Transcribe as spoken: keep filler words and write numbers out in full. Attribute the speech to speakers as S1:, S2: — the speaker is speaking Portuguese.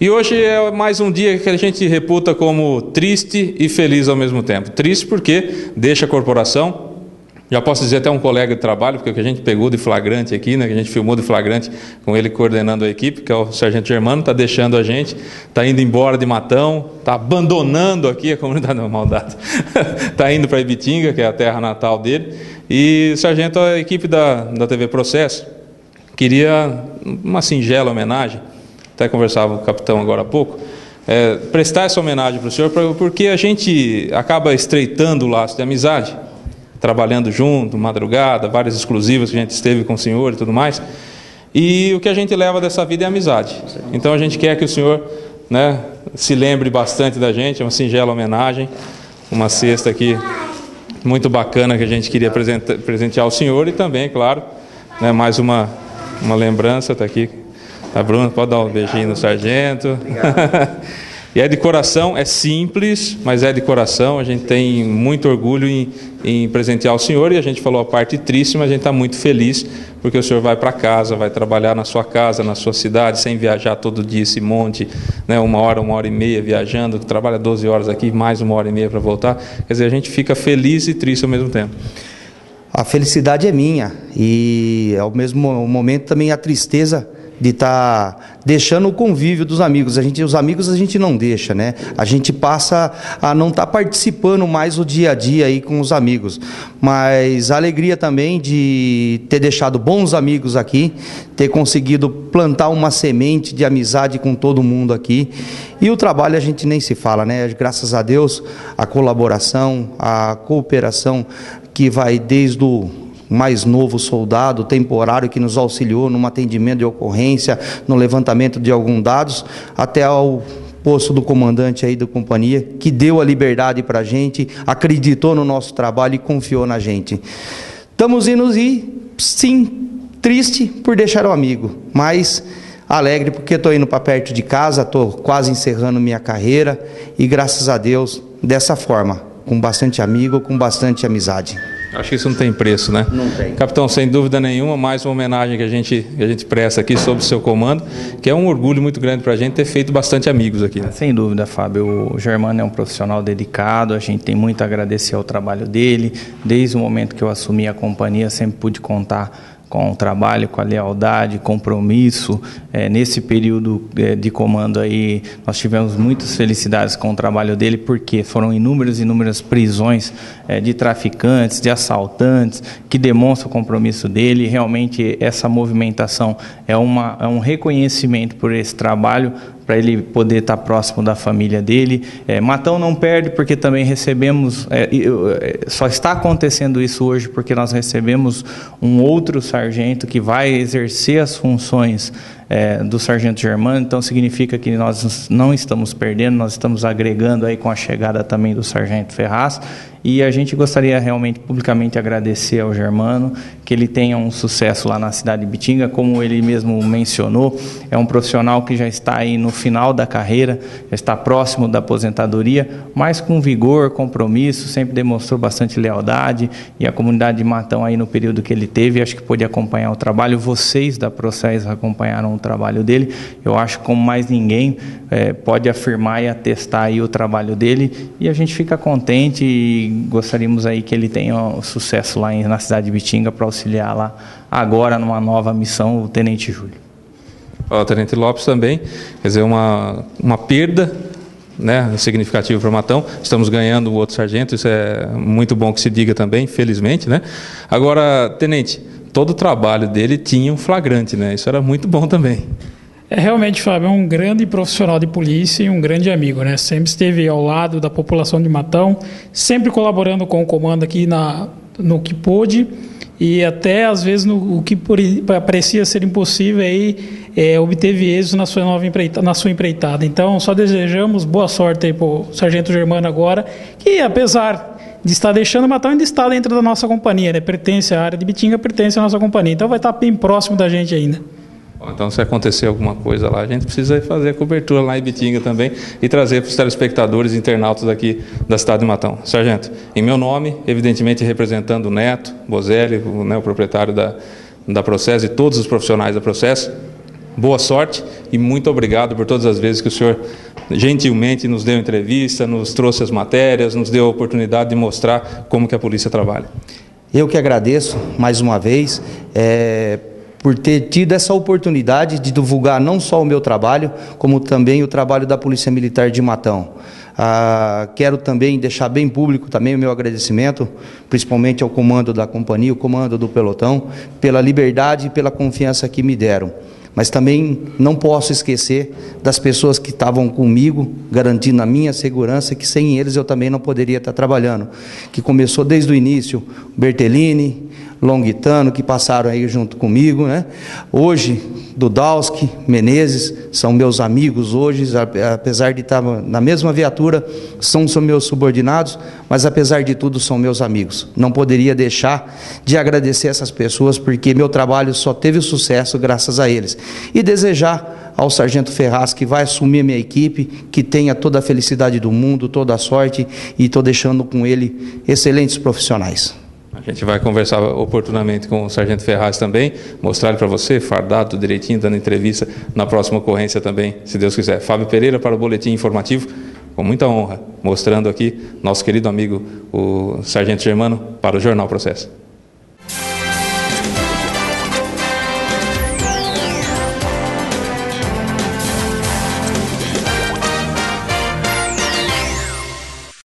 S1: E hoje é mais um dia que a gente reputa como triste e feliz ao mesmo tempo. Triste porque deixa a corporação, já posso dizer até um colega de trabalho, porque o que a gente pegou de flagrante aqui, né, que a gente filmou de flagrante com ele coordenando a equipe, que é o Sargento Germano, está deixando a gente, está indo embora de Matão, está abandonando aqui a comunidade, não, maldade, está indo para Ibitinga, que é a terra natal dele, e Sargento, a equipe da, da T V Processo, queria uma singela homenagem, até conversava com o capitão agora há pouco, é, prestar essa homenagem para o senhor, porque a gente acaba estreitando o laço de amizade, trabalhando junto, madrugada, várias exclusivas que a gente esteve com o senhor e tudo mais, e o que a gente leva dessa vida é amizade. Então a gente quer que o senhor, né, se lembre bastante da gente, é uma singela homenagem, uma cesta aqui muito bacana que a gente queria presentear ao senhor e também, claro, né, mais uma, uma lembrança, está aqui a Bruna, pode dar um beijinho no sargento. E é de coração, é simples, mas é de coração, a gente tem muito orgulho em, em presentear o senhor, e a gente falou a parte triste, mas a gente está muito feliz, porque o senhor vai para casa, vai trabalhar na sua casa, na sua cidade, sem viajar todo dia esse monte, né, uma hora, uma hora e meia viajando, trabalha doze horas aqui, mais uma hora e meia para voltar, quer dizer, a gente fica feliz e triste ao mesmo tempo.
S2: A felicidade é minha, e ao mesmo momento também a tristeza de estar tá deixando o convívio dos amigos. A gente, os amigos a gente não deixa, né? A gente passa a não estar tá participando mais o dia a dia aí com os amigos. Mas a alegria também de ter deixado bons amigos aqui, ter conseguido plantar uma semente de amizade com todo mundo aqui. E o trabalho a gente nem se fala, né? Graças a Deus, a colaboração, a cooperação que vai desde o mais novo soldado temporário que nos auxiliou no atendimento de ocorrência, no levantamento de alguns dados, até ao posto do comandante aí da companhia, que deu a liberdade para a gente, acreditou no nosso trabalho e confiou na gente. Estamos indo e, sim, triste por deixar o amigo, mas alegre porque estou indo para perto de casa, estou quase encerrando minha carreira e, graças a Deus, dessa forma, com bastante amigo, com bastante amizade.
S1: Acho que isso não tem preço, né?
S2: Não tem.
S1: Capitão, sem dúvida nenhuma, mais uma homenagem que a gente, que a gente presta aqui sob o seu comando, que é um orgulho muito grande para a gente ter feito bastante amigos aqui. Né?
S3: Sem dúvida, Fábio. O Germano é um profissional dedicado, a gente tem muito a agradecer ao trabalho dele. Desde o momento que eu assumi a companhia, sempre pude contar com o trabalho, com a lealdade, compromisso. É, nesse período é, de comando aí, nós tivemos muitas felicidades com o trabalho dele, porque foram inúmeras e inúmeras prisões é, de traficantes, de assaltantes, que demonstram o compromisso dele. Realmente essa movimentação é, uma, é um reconhecimento por esse trabalho, para ele poder estar próximo da família dele. É, Matão não perde porque também recebemos, é, é, só está acontecendo isso hoje porque nós recebemos um outro sargento que vai exercer as funções é, do sargento Germano, então significa que nós não estamos perdendo, nós estamos agregando aí com a chegada também do sargento Ferraz, e a gente gostaria realmente publicamente agradecer ao Germano, que ele tenha um sucesso lá na cidade de Ibitinga, como ele mesmo mencionou, é um profissional que já está aí no final da carreira, já está próximo da aposentadoria, mas com vigor, compromisso, sempre demonstrou bastante lealdade, e a comunidade de Matão aí no período que ele teve, acho que pôde acompanhar o trabalho, vocês da Proces acompanharam o trabalho dele, eu acho que como mais ninguém é, pode afirmar e atestar aí o trabalho dele, e a gente fica contente e gostaríamos aí que ele tenha um sucesso lá em, na cidade de Ibitinga para auxiliar lá agora numa nova missão o Tenente Júlio.
S1: O Tenente Lopes também, quer dizer, uma, uma perda, né, significativa para o Matão. Estamos ganhando o outro sargento, isso é muito bom que se diga também, felizmente, né? Agora, Tenente, todo o trabalho dele tinha um flagrante, né? Isso era muito bom também.
S4: É realmente, Fábio, é um grande profissional de polícia e um grande amigo, né? Sempre esteve ao lado da população de Matão, sempre colaborando com o comando aqui na, no que pôde, e até às vezes no o que por, parecia ser impossível aí é, obteve êxito na sua nova empreitada, na sua empreitada. Então, só desejamos boa sorte aí para o sargento Germano agora, que apesar de estar deixando Matão, ainda está dentro da nossa companhia, né? Pertence à área de Ibitinga, pertence à nossa companhia, então vai estar bem próximo da gente ainda.
S1: Então, se acontecer alguma coisa lá, a gente precisa fazer a cobertura lá em Ibitinga também e trazer para os telespectadores e internautas aqui da cidade de Matão. Sargento, em meu nome, evidentemente representando o Neto, Bozelli, o, né, o proprietário da, da Proces e todos os profissionais da Proces, boa sorte e muito obrigado por todas as vezes que o senhor gentilmente nos deu entrevista, nos trouxe as matérias, nos deu a oportunidade de mostrar como que a polícia trabalha.
S2: Eu que agradeço mais uma vez é, por ter tido essa oportunidade de divulgar não só o meu trabalho, como também o trabalho da Polícia Militar de Matão. Ah, quero também deixar bem público também o meu agradecimento, principalmente ao comando da companhia, o comando do pelotão, pela liberdade e pela confiança que me deram. Mas também não posso esquecer das pessoas que estavam comigo, garantindo a minha segurança, que sem eles eu também não poderia estar trabalhando. Que começou desde o início, Bertolini, Longuitano, que passaram aí junto comigo, né? Hoje, Dudalski, Menezes, são meus amigos hoje, apesar de estar na mesma viatura, são, são meus subordinados, mas apesar de tudo são meus amigos. Não poderia deixar de agradecer essas pessoas, porque meu trabalho só teve sucesso graças a eles. E desejar ao Sargento Ferraz, que vai assumir a minha equipe, que tenha toda a felicidade do mundo, toda a sorte, e estou deixando com ele excelentes profissionais.
S1: A gente vai conversar oportunamente com o Sargento Ferraz também, mostrar ele para você, fardado direitinho, dando entrevista na próxima ocorrência também, se Deus quiser. Fábio Pereira para o Boletim Informativo, com muita honra, mostrando aqui nosso querido amigo, o Sargento Germano, para o Jornal Processo.